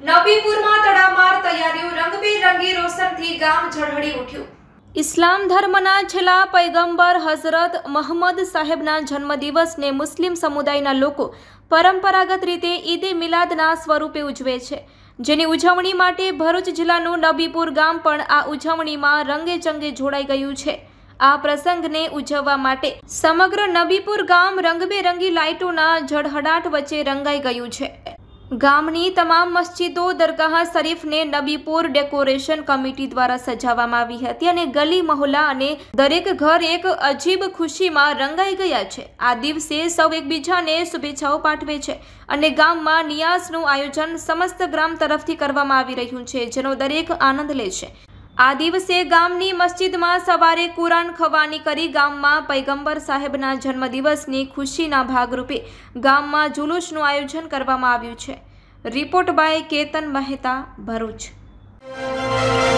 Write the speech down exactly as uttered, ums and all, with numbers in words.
નબીપુરમાં તડામાર તૈયારીઓ રંગબેરંગી રોશનથી ગામ ઝળહળી ઉઠ્યું। ઇસ્લામ ધર્મના છેલ્લા પૈગંબર હઝરત મુહમ્મદ સાહેબના જન્મદિવસને મુસ્લિમ સમુદાયના લોકો પરંપરાગત રીતે ઈદ એ મિલાદના સ્વરૂપે ઉજવે છે, જેની ઉજવણી માટે ભરૂચ જિલ્લાનું નબીપુર ગામ પણ આ ઉજવણીમાં રંગે ચંગે જોડાઈ ગયું છે। આ પ્રસંગને ઉજવવા માટે સમગ્ર નબીપુર ગામ રંગબેરંગી લાઇટોના ઝળહળાટ વચ્ચે રંગાઈ ગયું છે। ગામની તમામ મસ્જિદો, દરગાહ શરીફને નબીપુર ડેકોરેશન કમિટી દ્વારા સજાવવામાં આવી હતી અને ગલી મહોલ્લા અને દરેક ઘર એક અજીબ ખુશીમાં રંગાઈ ગયા છે। આ દિવસે સૌ એકબીજાને શુભેચ્છાઓ પાઠવે છે અને ગામમાં નિયાઝનું આયોજન સમસ્ત ગ્રામ તરફથી કરવામાં આવી રહ્યું છે, જેનો દરેક આનંદ લે છે। આ દિવસે ગામની મસ્જિદમાં સવારે કુરાન ખવાની કરી ગામમાં પૈગંબર સાહેબના જન્મદિવસની ખુશીના ભાગરૂપે ગામમાં જુલુસનું આયોજન કરવામાં આવ્યું છે। Report by Ketan Mehta, Bharuch.